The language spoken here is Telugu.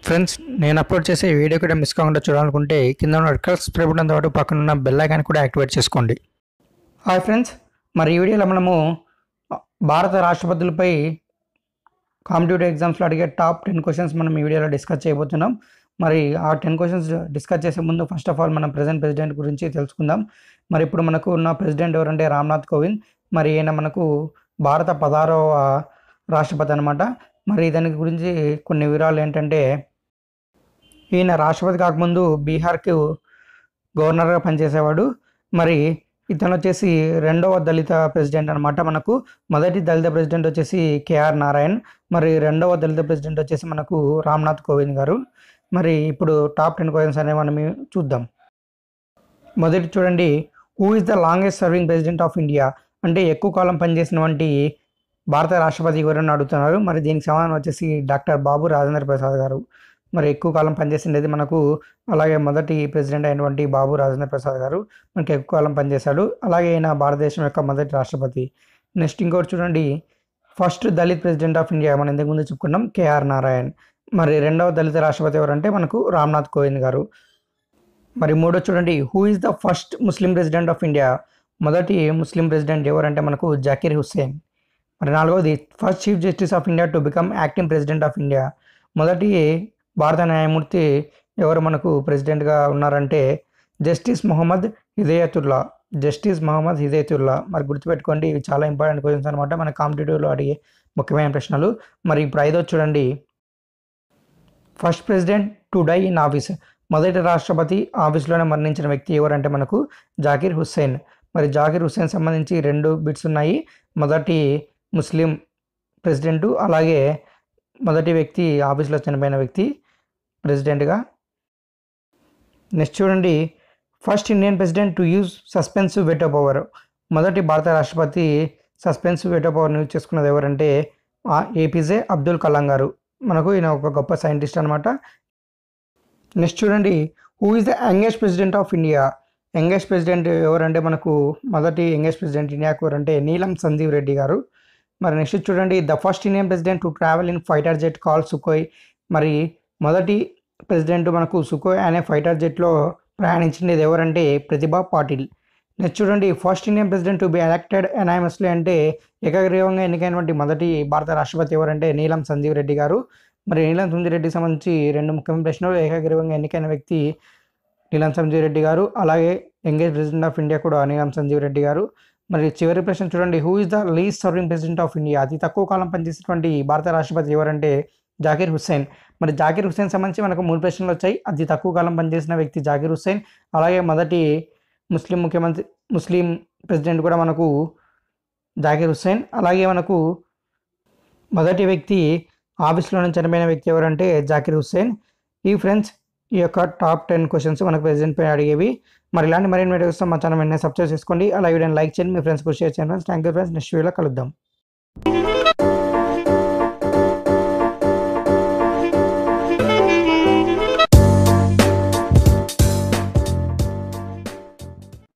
ఫ్రెండ్స్, నేను అప్లోడ్ చేసే వీడియో కూడా మిస్ కాకుండా చూడాలనుకుంటే కింద ఉన్న రెడ్ కలర్ సబ్స్క్రైబ్ బటన్తో పాటు పక్కన ఉన్న బెల్ ఐకాన్ కూడా యాక్టివేట్ చేసుకోండి. హాయ్ ఫ్రెండ్స్, మరి ఈ వీడియోలో మనము భారత రాష్ట్రపతులపై కాంపిటేటివ్ ఎగ్జామ్స్లో అడిగే టాప్ 10 క్వశ్చన్స్ మనం ఈ వీడియోలో డిస్కస్ చేయబోతున్నాం. మరి ఆ 10 క్వశ్చన్స్ డిస్కస్ చేసే ముందు ఫస్ట్ ఆఫ్ ఆల్ మనం ప్రెజెంట్ ప్రెసిడెంట్ గురించి తెలుసుకుందాం. మరి ఇప్పుడు మనకు ఉన్న ప్రెసిడెంట్ ఎవరంటే రామ్నాథ్ కోవింద్. మరి ఈయన మనకు భారత 16వ రాష్ట్రపతి అనమాట. మరి దాని గురించి కొన్ని వివరాలు ఏంటంటే, ఈయన రాష్ట్రపతి కాకముందు బీహార్కు గవర్నర్గా పనిచేసేవాడు. మరి ఇతను వచ్చేసి రెండవ దళిత ప్రెసిడెంట్ అనమాట. మనకు మొదటి దళిత ప్రెసిడెంట్ వచ్చేసి కేఆర్ నారాయణ్, మరి రెండవ దళిత ప్రెసిడెంట్ వచ్చేసి మనకు రామ్నాథ్ కోవింద్ గారు. మరి ఇప్పుడు టాప్ 10 క్వశ్చన్స్ అనేవి మనం చూద్దాం. మొదటి చూడండి, who is the longest serving president of India? అంటే ఎక్కువ కాలం పనిచేసినటువంటి భారత రాష్ట్రపతి ఎవరని అడుగుతున్నారు. మరి దీనికి సమాధానం వచ్చేసి డాక్టర్ బాబు రాజేంద్ర ప్రసాద్ గారు. మరి ఎక్కువ కాలం పనిచేసిండేది మనకు. అలాగే మొదటి ప్రెసిడెంట్ అయినటువంటి బాబు రాజేంద్ర ప్రసాద్ గారు మనకి ఎక్కువ కాలం పనిచేశాడు. అలాగే ఈయన భారతదేశం యొక్క మొదటి రాష్ట్రపతి. నెక్స్ట్ ఇంకోటి చూడండి, first Dalit president of India మనం ఇంతకుముందు చెప్పుకున్నాం, కేఆర్ నారాయణ్. మరి రెండవ దళిత రాష్ట్రపతి ఎవరంటే మనకు రామ్నాథ్ కోవింద్ గారు. మరి మూడో చూడండి, who is the first Muslim president of India? మొదటి ముస్లిం ప్రెసిడెంట్ ఎవరంటే మనకు జాకీర్ హుస్సేన్. మరి నాలుగవది, first chief justice of India to become acting president of India? మొదటి భారత న్యాయమూర్తి ఎవరు మనకు ప్రెసిడెంట్గా ఉన్నారంటే జస్టిస్ మొహమ్మద్ హిదయతుల్లా. జస్టిస్ మొహమ్మద్ హిదయతుల్లా. మరి గుర్తుపెట్టుకోండి, ఇవి చాలా ఇంపార్టెంట్ క్వశ్చన్స్ అనమాట, మన కాంపిటేటివ్లో అడిగే ముఖ్యమైన ప్రశ్నలు. మరి ఇప్పుడు ఐదో చూడండి, first president to die in office? మొదటి రాష్ట్రపతి ఆఫీస్లోనే మరణించిన వ్యక్తి ఎవరంటే మనకు జాకీర్ హుస్సేన్. మరి జాకీర్ హుస్సేన్ సంబంధించి 2 బిట్స్ ఉన్నాయి. మొదటి ముస్లిం ప్రెసిడెంటు, అలాగే మొదటి వ్యక్తి ఆఫీస్లో చనిపోయిన వ్యక్తి ప్రెసిడెంట్గా. నెక్స్ట్ చూడండి, first Indian president to use suspensive veto power? మొదటి భారత రాష్ట్రపతి సస్పెన్సివ్ వెటో పవర్ని యూజ్ చేసుకున్నది ఎవరంటే ఏపీజే అబ్దుల్ కలాం గారు. మనకు ఈయన ఒక గొప్ప సైంటిస్ట్ అనమాట. నెక్స్ట్ చూడండి, who is the youngest president of India? Youngest president ఎవరంటే మనకు మొదటి యంగెస్ట్ ప్రెసిడెంట్ ఇండియాకు ఎవరంటే నీలం సంజీవ్ రెడ్డి గారు. మరి నెక్స్ట్ చూడండి, the first Indian president to travel in fighter jet call Sukhoi? మరి మొదటి ప్రెసిడెంట్ మనకు సుఖోయ్ అనే ఫైటర్ జెట్లో ప్రయాణించింది ఎవరంటే ప్రతిభా పాటిల్. నెక్స్ట్ చూడండి, first Indian president to be elected unanimously అంటే ఏకగ్రీవంగా ఎన్నికైనటువంటి మొదటి భారత రాష్ట్రపతి ఎవరంటే నీలం సంజీవ్ రెడ్డి గారు. మరి నీలం సంజీవ్ రెడ్డికి సంబంధించి 2 ముఖ్యమైన ప్రశ్నలు. ఏకగ్రీవంగా ఎన్నికైన వ్యక్తి నీలం సంజీవ్ రెడ్డి గారు, అలాగే యంగెస్ట్ ప్రెసిడెంట్ ఆఫ్ ఇండియా కూడా నీలం సంజీవ్ రెడ్డి గారు. మరి చివరి ప్రశ్న చూడండి, who is the least serving president of India? అతి తక్కువ కాలం పనిచేసినటువంటి భారత రాష్ట్రపతి ఎవరంటే జాకీర్ హుస్సేన్. మరి జాకీర్ హుస్సేన్ సంబంధించి మనకు 3 ప్రశ్నలు వచ్చాయి. అతి తక్కువ కాలం పనిచేసిన వ్యక్తి జాకీర్ హుస్సేన్, అలాగే మొదటి ముస్లిం ప్రెసిడెంట్ కూడా మనకు జాకీర్ హుస్సేన్, అలాగే మనకు మొదటి వ్యక్తి ఆఫీస్లో చనిపోయిన వ్యక్తి ఎవరంటే జాకీర్ హుస్సేన్. ఈ ఫ్రెండ్స్, ఈ యొక్క టాప్ 10 క్వశ్చన్స్ మనకు ప్రెసిడెంట్ పై అడిగేవి. మరి ఇలాంటి మరిన్ని వీడియోస్ మా ఛానల్ వెంటనే సబ్స్క్రైబ్ చేసుకోండి. అలాగే వీడియోని లైక్ చేయండి, మీ ఫ్రెండ్స్కి షేర్ చేయండి. థ్యాంక్ యూ ఫ్రెండ్స్, నెక్స్ట్ వీడియోలో కలుద్దాం.